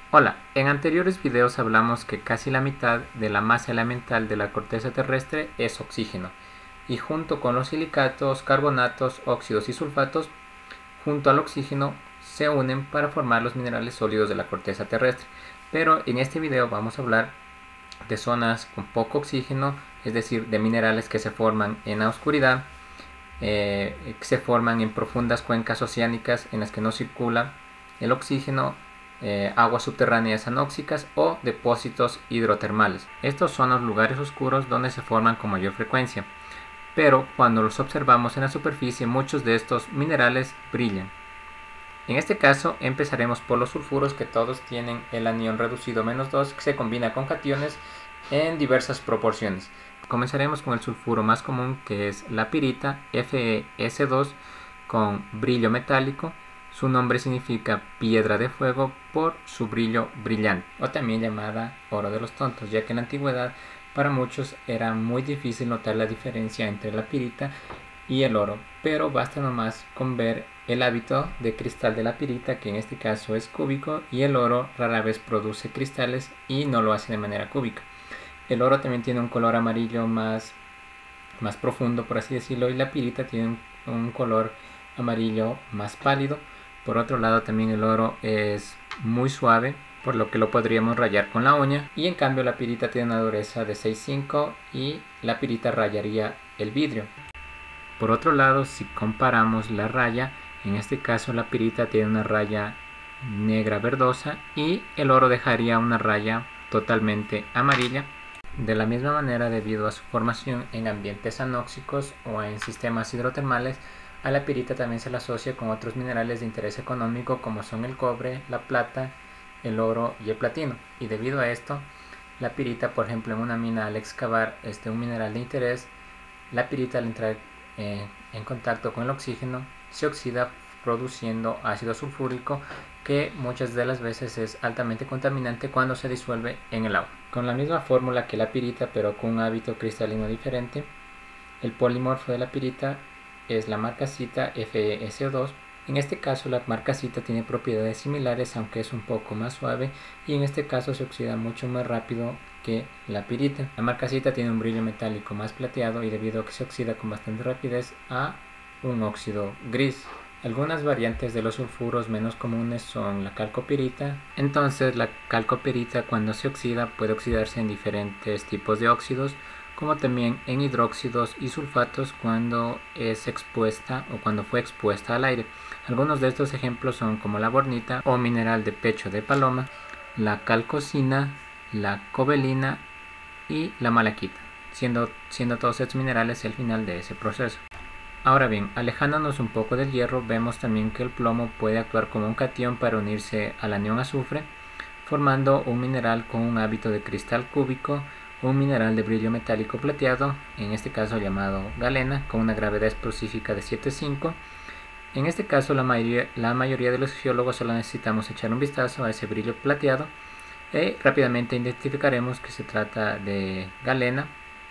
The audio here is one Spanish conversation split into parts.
Hola, en anteriores videos hablamos que casi la mitad de la masa elemental de la corteza terrestre es oxígeno, y junto con los silicatos, carbonatos, óxidos y sulfatos, junto al oxígeno se unen para formar los minerales sólidos de la corteza terrestre. Pero en este video vamos a hablar de zonas con poco oxígeno, es decir, de minerales que se forman en la oscuridad, que se forman en profundas cuencas oceánicas en las que no circula el oxígeno, aguas subterráneas anóxicas o depósitos hidrotermales. Estos son los lugares oscuros donde se forman con mayor frecuencia, pero cuando los observamos en la superficie muchos de estos minerales brillan. En este caso empezaremos por los sulfuros, que todos tienen el anión reducido -2 que se combina con cationes en diversas proporciones. Comenzaremos con el sulfuro más común, que es la pirita, FeS2, con brillo metálico. Su nombre significa piedra de fuego por su brillo brillante, o también llamada oro de los tontos, ya que en la antigüedad para muchos era muy difícil notar la diferencia entre la pirita y el oro, pero basta nomás con ver el hábito de cristal de la pirita, que en este caso es cúbico, y el oro rara vez produce cristales y no lo hace de manera cúbica. El oro también tiene un color amarillo más profundo, por así decirlo, y la pirita tiene un color amarillo más pálido. Por otro lado, también el oro es muy suave, por lo que lo podríamos rayar con la uña, y en cambio la pirita tiene una dureza de 6,5 y la pirita rayaría el vidrio. Por otro lado, si comparamos la raya, en este caso la pirita tiene una raya negra verdosa y el oro dejaría una raya totalmente amarilla. De la misma manera, debido a su formación en ambientes anóxicos o en sistemas hidrotermales, a la pirita también se la asocia con otros minerales de interés económico, como son el cobre, la plata, el oro y el platino. Y debido a esto, la pirita, por ejemplo, en una mina, al excavar un mineral de interés, la pirita, al entrar en contacto con el oxígeno, se oxida produciendo ácido sulfúrico, que muchas de las veces es altamente contaminante cuando se disuelve en el agua. Con la misma fórmula que la pirita, pero con un hábito cristalino diferente, el polimorfo de la pirita es la marcasita FeSO2. En este caso la marcasita tiene propiedades similares, aunque es un poco más suave, y en este caso se oxida mucho más rápido que la pirita. La marcasita tiene un brillo metálico más plateado y debido a que se oxida con bastante rapidez a un óxido gris. Algunas variantes de los sulfuros menos comunes son la calcopirita. Entonces la calcopirita, cuando se oxida, puede oxidarse en diferentes tipos de óxidos, como también en hidróxidos y sulfatos cuando es expuesta o cuando fue expuesta al aire. Algunos de estos ejemplos son como la bornita o mineral de pecho de paloma, la calcosina, la cobelina y la malaquita, siendo todos estos minerales el final de ese proceso. Ahora bien, alejándonos un poco del hierro, vemos también que el plomo puede actuar como un catión para unirse al anión azufre, formando un mineral con un hábito de cristal cúbico, un mineral de brillo metálico plateado, en este caso llamado galena, con una gravedad específica de 7,5. En este caso la mayoría de los geólogos solo necesitamos echar un vistazo a ese brillo plateado y rápidamente identificaremos que se trata de galena,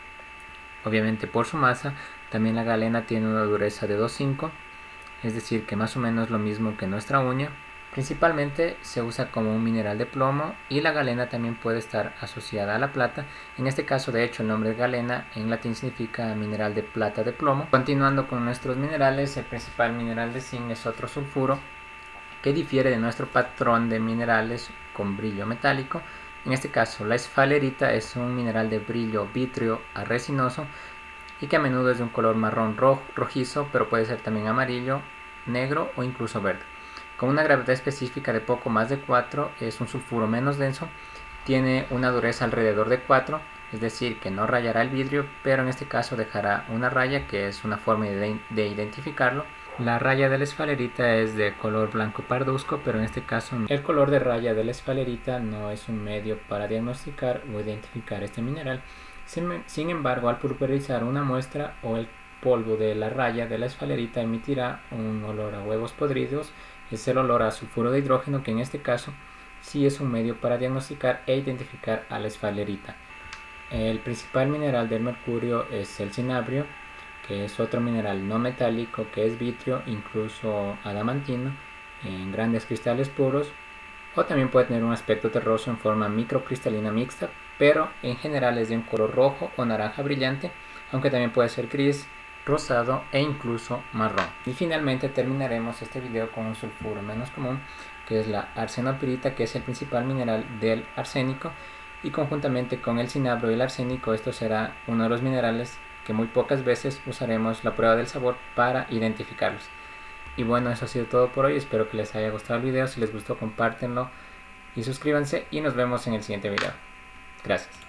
obviamente por su masa. También la galena tiene una dureza de 2,5, es decir que más o menos lo mismo que nuestra uña. Principalmente se usa como un mineral de plomo, y la galena también puede estar asociada a la plata. En este caso, de hecho, el nombre galena en latín significa mineral de plata de plomo. Continuando con nuestros minerales, el principal mineral de zinc es otro sulfuro que difiere de nuestro patrón de minerales con brillo metálico. En este caso, la esfalerita es un mineral de brillo vítreo a resinoso y que a menudo es de un color marrón rojizo, pero puede ser también amarillo, negro o incluso verde. Con una gravedad específica de poco más de 4, es un sulfuro menos denso, tiene una dureza alrededor de 4, es decir que no rayará el vidrio, pero en este caso dejará una raya, que es una forma de identificarlo. La raya de la esfalerita es de color blanco parduzco, pero en este caso el color de raya de la esfalerita no es un medio para diagnosticar o identificar este mineral. Sin embargo, al pulverizar una muestra, o el polvo de la raya de la esfalerita emitirá un olor a huevos podridos. Es el olor a sulfuro de hidrógeno, que en este caso sí es un medio para diagnosticar e identificar a la esfalerita. El principal mineral del mercurio es el cinabrio, que es otro mineral no metálico que es vitrio, incluso adamantino, en grandes cristales puros, o también puede tener un aspecto terroso en forma microcristalina mixta, pero en general es de un color rojo o naranja brillante, aunque también puede ser gris, rosado e incluso marrón. Y finalmente terminaremos este video con un sulfuro menos común, que es la arsenopirita, que es el principal mineral del arsénico, y conjuntamente con el cinabro y el arsénico, esto será uno de los minerales que muy pocas veces usaremos la prueba del sabor para identificarlos. Y bueno, eso ha sido todo por hoy, espero que les haya gustado el video. Si les gustó, compártenlo y suscríbanse, y nos vemos en el siguiente video. Gracias.